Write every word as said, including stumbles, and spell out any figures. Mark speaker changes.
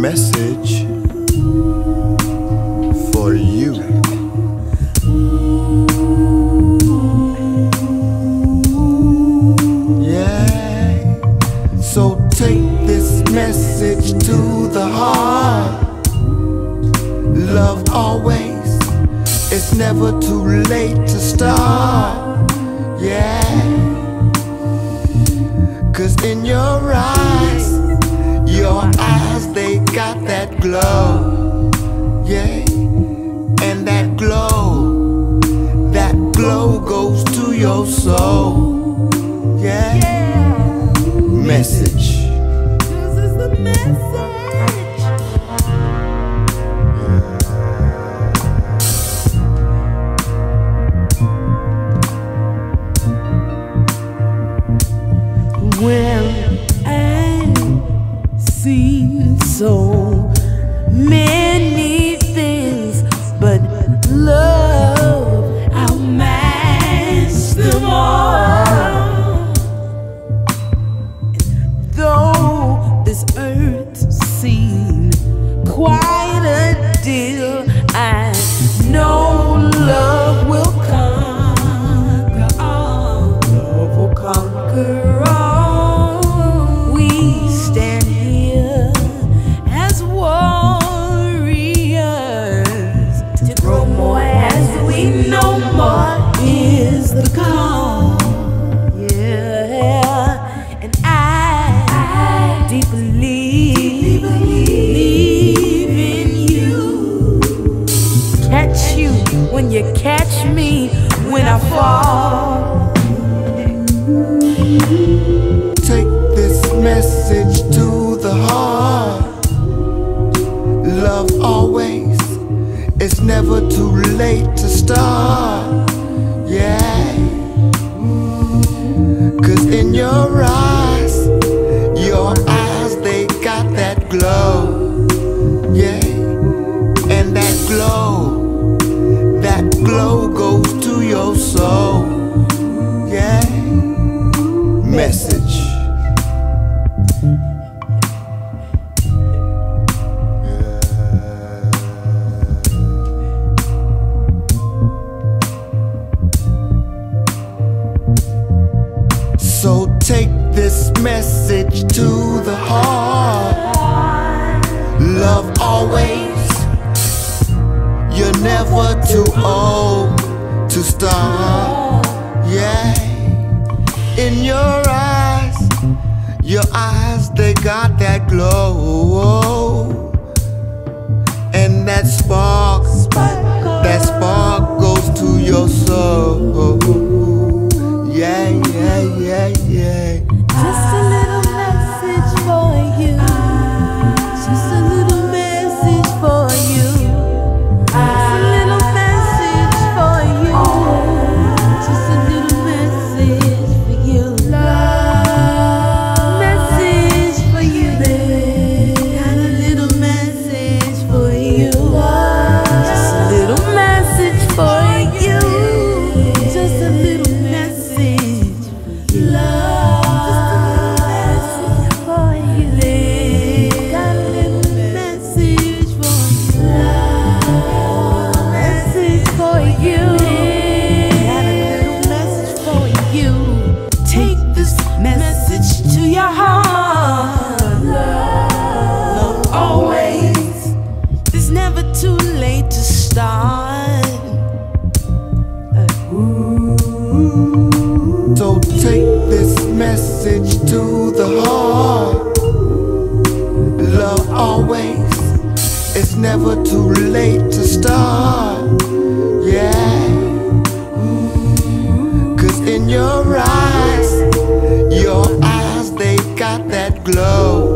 Speaker 1: message for you. Yeah, so take this message to the heart. Love always, it's never too late to start. Yeah, 'cause in your eyes, your eyes, they got that glow. Yeah, and that glow, that glow goes to your soul. Yeah, message.
Speaker 2: This is the message. Well, I've seen so many things, but love outmatched them all. Though this earth seemed quite a deal, I know love will conquer all. Love will conquer all. No more is the call. Yeah, and I, I deeply believe in you. Catch you when you catch me when I fall.
Speaker 1: Take this message to the heart. Love always, it's never too late to start. Yeah, 'cause in your eyes, your eyes, they got that glow. Yeah, and that glow, that glow goes to your soul. Yeah, message. So take this message to the heart. Love always, you're never too old to start. Yeah, in your eyes, your eyes, they got that glow. And that spark, that spark goes to your soul. Yeah, yeah, yeah, yeah.
Speaker 2: Just a little message for you. Just a little message for you. Just a little message for you. Just a little message for you. Love message for you. Got a little message for you. Just a little message for you. Just a little message. Love, just a little message for you. Got a little message for you. Love, message for you. Got a little message for you. Take this message to your heart. Love always. It's never too late to start.
Speaker 1: So take this message to the heart. Love always, it's never too late to start. Yeah, 'cause in your eyes, your eyes, they got that glow.